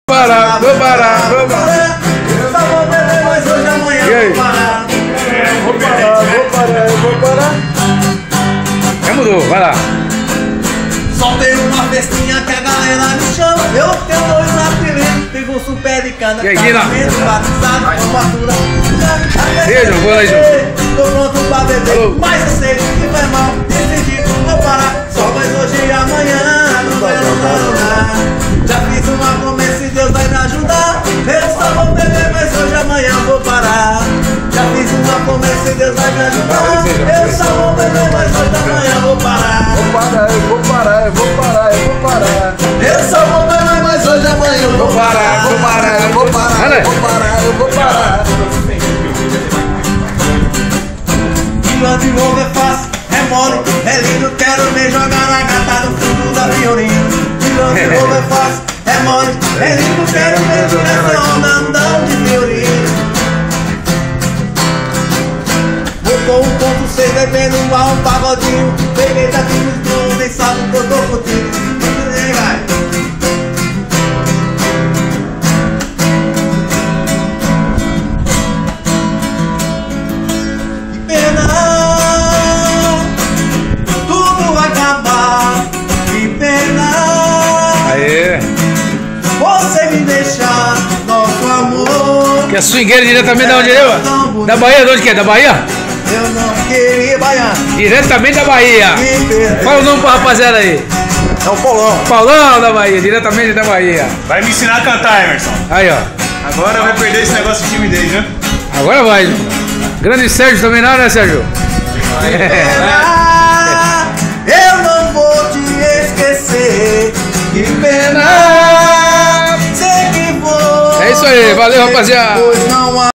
parar, vou parar, vou parar. Eu só vou beber, mas hoje amanhã vou parar. Vou parar, vou parar. Já mudou, vai lá. Soltei uma festinha que a galera me chama. Eu tenho dois apelidos, fico um super de cada. E aí, Guina? Batizado, formatura. Beijo, vou lá, Ju. Tô pronto pra beber, Alô. mas eu sei que vai mal. Decidi, vou parar. Só mais hoje e amanhã, não quero não. Já fiz uma promessa e Deus vai me ajudar. Eu só vou beber, mas hoje e amanhã vou parar. Já fiz uma promessa e Deus vai me ajudar. Eu só vou beber, mas hoje e amanhã vou parar. Vou parar, eu vou parar, eu vou parar, eu vou parar. Eu só vou beber, mas hoje e amanhã eu Vou parar, vou parar, eu vou parar, eu vou parar, eu vou parar. Pila de novo é fácil, é mole, é lindo, quero me jogar na gata do fundo da violino. Pila de novo é fácil, é mole, é lindo, quero me jogar nessa onda andando de violino. Vou com 1.6 bebendo um pagodinho. Peguei daqui nos dois, nem sabe que eu tô contigo. Tudo vai acabar, que pena. Aê. Você me deixar, nosso amor. Que é swingueiro diretamente da onde eu? Da Bahia, de onde que é? Da Bahia? Eu não queria baiar. Diretamente da Bahia. Me perder. Fala o nome pra rapaziada aí. É o Paulão. Paulão da Bahia, diretamente da Bahia. Vai me ensinar a cantar, Emerson. Aí, ó. Agora vai perder esse negócio de timidez, né? Agora vai. Grande Sérgio também não, né, Sérgio? Eu não vou te esquecer. Que pena. Sei que vou. É isso aí, valeu, rapaziada. Pois não há